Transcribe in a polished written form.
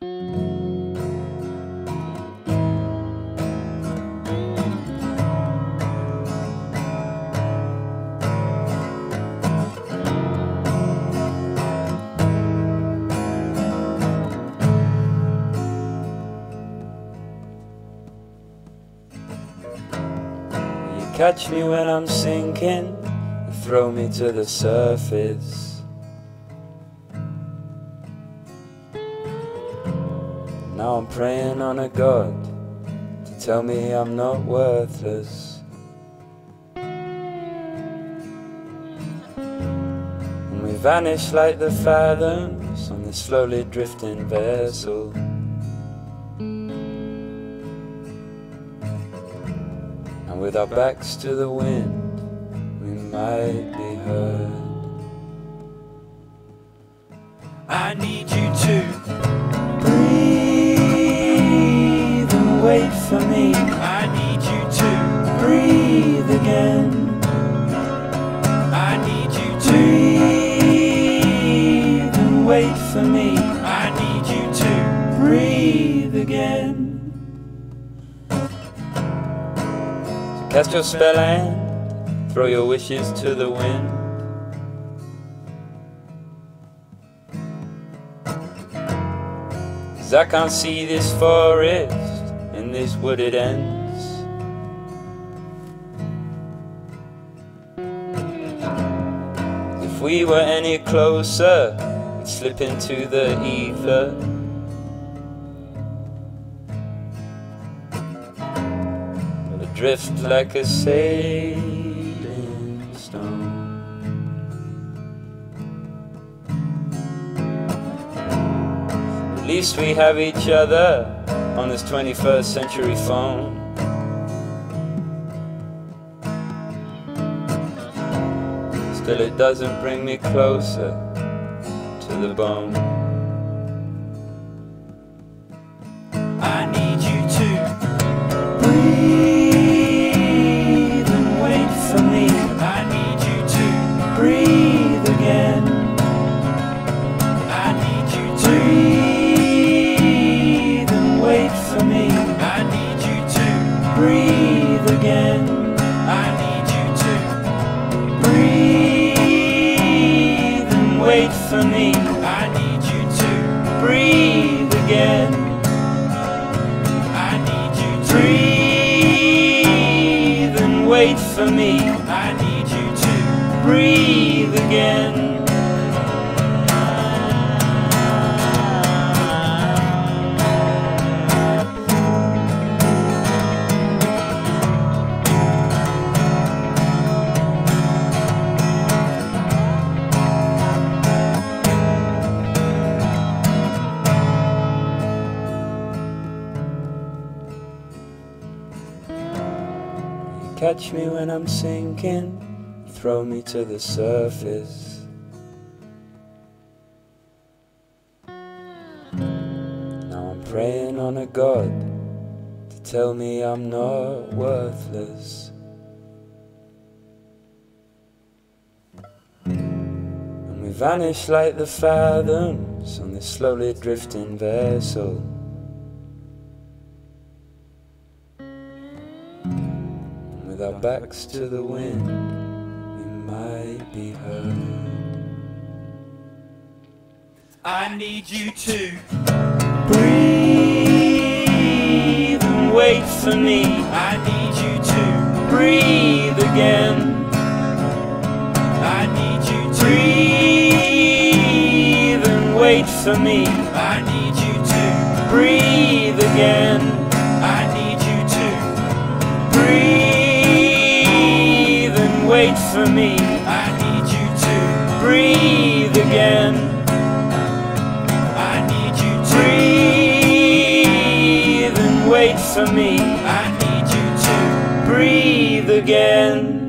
Catch me when I'm sinking, you throw me to the surface. Now I'm praying on a God to tell me I'm not worthless. And we vanish like the fathoms on this slowly drifting vessel. With our backs to the wind, we might be heard. I need you to breathe and wait for me. I need you to breathe again. I need you to breathe and wait for me. I need you to breathe again. Cast your spell and throw your wishes to the wind. 'Cause I can't see this forest in this wooded ends. If we were any closer, we'd slip into the ether. Drift like a sailing stone. At least we have each other on this 21st century phone. Still it doesn't bring me closer to the bone. I need you to breathe. Breathe again. I need you to breathe and wait for me. I need you to breathe again. I need you to breathe and wait for me. I need you to breathe again. I need you to breathe and wait for me. I need you to breathe again. You catch me when I'm sinking, throw me to the surface. Now I'm praying on a God to tell me I'm not worthless. And we vanish like the fathoms on this slowly drifting vessel. And with our backs to the wind, might be heard. I need you to breathe and wait for me. I need you to breathe again. I need you to breathe and wait for me. I need you to breathe again. I need you to breathe and wait for me. I need you to breathe again. I need you to breathe and wait for me. I need you to breathe again.